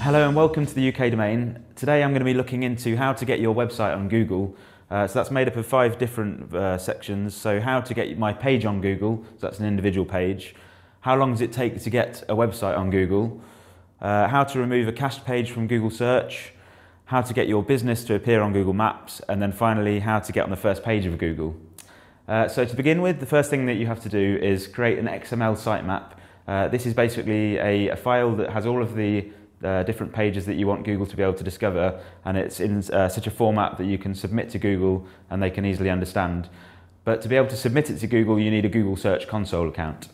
Hello and welcome to the UK Domain. Today I'm going to be looking into how to get your website on Google. So that's made up of 5 different sections. So how to get my page on Google, so that's an individual page. How long does it take to get a website on Google? How to remove a cached page from Google search. How to get your business to appear on Google Maps. And then finally, how to get on the first page of Google. So to begin with, the first thing that you have to do is create an XML sitemap. This is basically a file that has all of the different pages that you want Google to be able to discover, and it's in such a format that you can submit to Google and they can easily understand. But to be able to submit it to Google, you need a Google Search Console account.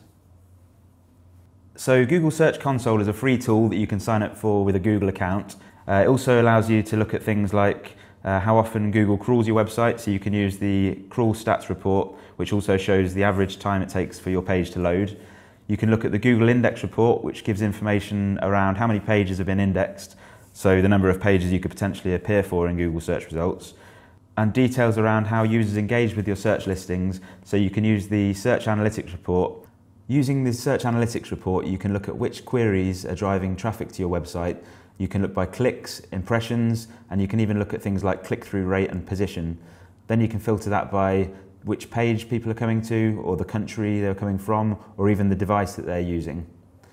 So Google Search Console is a free tool that you can sign up for with a Google account. It also allows you to look at things like how often Google crawls your website, so you can use the crawl stats report, which also shows the average time it takes for your page to load. You can look at the Google Index report, which gives information around how many pages have been indexed, so the number of pages you could potentially appear for in Google search results, and details around how users engage with your search listings, so you can use the Search Analytics report. Using the Search Analytics report, you can look at which queries are driving traffic to your website. You can look by clicks, impressions, and you can even look at things like click-through rate and position. Then you can filter that by which page people are coming to, or the country they're coming from, or even the device that they're using.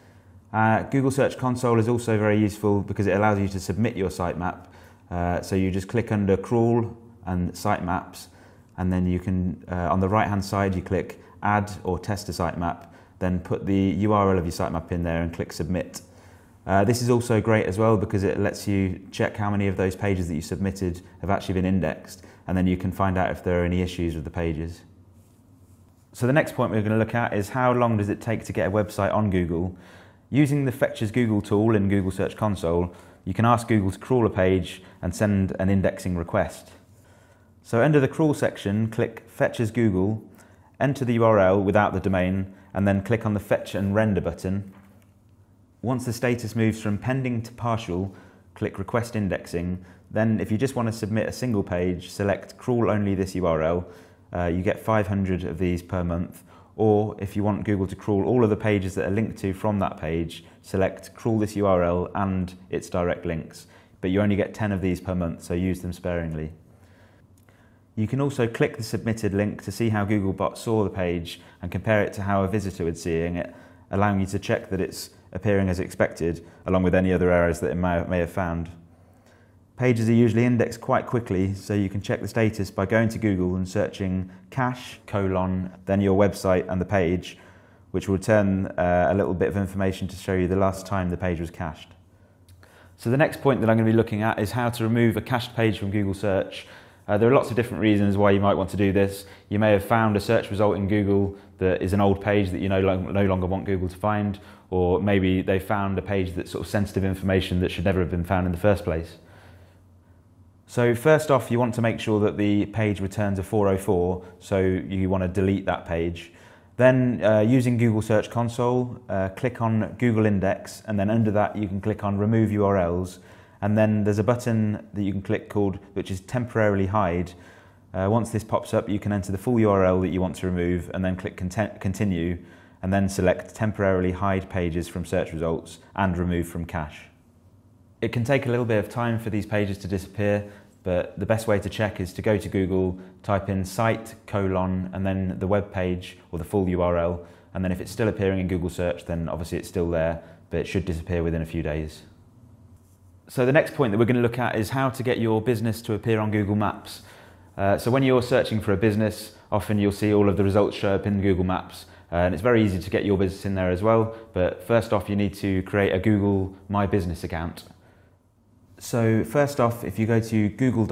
Google Search Console is also very useful because it allows you to submit your sitemap. So you just click under Crawl and Sitemaps, and then you can, on the right-hand side, you click Add or Test a Sitemap, then put the URL of your sitemap in there and click Submit. This is also great as well because it lets you check how many of those pages that you submitted have actually been indexed, and then you can find out if there are any issues with the pages. So the next point we're going to look at is how long does it take to get a website on Google. Using the Fetches Google tool in Google Search Console, you can ask Google to crawl a page and send an indexing request. So under the crawl section, click Fetches Google, enter the URL without the domain, and then click on the Fetch and Render button. Once the status moves from pending to partial, click Request Indexing. Then if you just want to submit a single page, select Crawl Only This URL. You get 500 of these per month. Or if you want Google to crawl all of the pages that are linked to from that page, select Crawl This URL and its direct links. But you only get 10 of these per month, so use them sparingly. You can also click the submitted link to see how Googlebot saw the page and compare it to how a visitor would seeing it, allowing you to check that it's appearing as expected, along with any other errors that it may have found. Pages are usually indexed quite quickly, so you can check the status by going to Google and searching cache, then your website and the page, which will return a little bit of information to show you the last time the page was cached. So the next point that I'm going to be looking at is how to remove a cached page from Google Search. There are lots of different reasons why you might want to do this. You may have found a search result in Google that is an old page that you no longer want Google to find, or maybe they found a page that's sort of sensitive information that should never have been found in the first place. So first off, you want to make sure that the page returns a 404, so you want to delete that page. Then using Google Search Console, click on Google Index, and then under that you can click on Remove URLs. And then there's a button that you can click which is Temporarily Hide. Once this pops up, you can enter the full URL that you want to remove and then click Continue, and then select Temporarily Hide Pages from search results and Remove from cache. It can take a little bit of time for these pages to disappear, but the best way to check is to go to Google, type in site, and then the web page or the full URL, and then if it's still appearing in Google Search, then obviously it's still there, but it should disappear within a few days. So the next point that we're going to look at is how to get your business to appear on Google Maps. So when you're searching for a business, often you'll see all of the results show up in Google Maps, and it's very easy to get your business in there as well. But first off, you need to create a Google My Business account. So first off, if you go to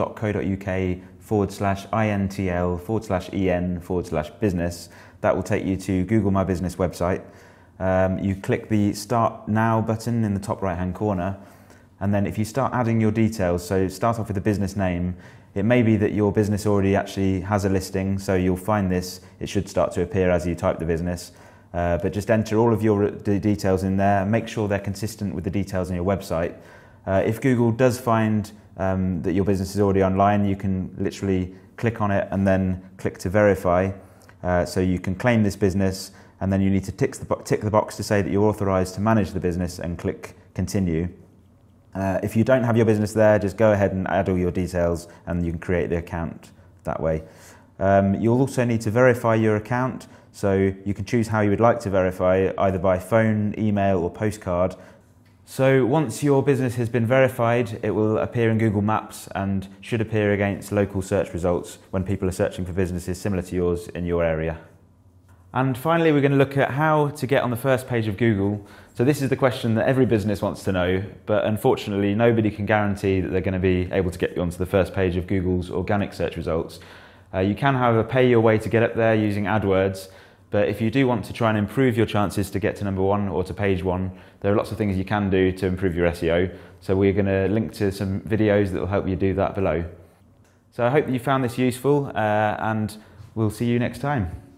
google.co.uk/intl/en/business, that will take you to Google My Business website. You click the Start Now button in the top right hand corner. And then if you start adding your details, so start off with the business name, it may be that your business already actually has a listing, so you'll find this, it should start to appear as you type the business. But just enter all of your details in there, make sure they're consistent with the details on your website. If Google does find that your business is already online, you can literally click on it and then click to verify. So you can claim this business, and then you need to tick the box to say that you're authorized to manage the business and click Continue. If you don't have your business there, just go ahead and add all your details and you can create the account that way. You'll also need to verify your account, so you can choose how you would like to verify, either by phone, email or postcard. So once your business has been verified, it will appear in Google Maps and should appear against local search results when people are searching for businesses similar to yours in your area. And finally, we're going to look at how to get on the first page of Google. So this is the question that every business wants to know, but unfortunately nobody can guarantee that they're going to be able to get you onto the first page of Google's organic search results. You can, however, pay your way to get up there using AdWords, but if you do want to try and improve your chances to get to number one or to page one, there are lots of things you can do to improve your SEO. So we're going to link to some videos that will help you do that below. So I hope that you found this useful, and we'll see you next time.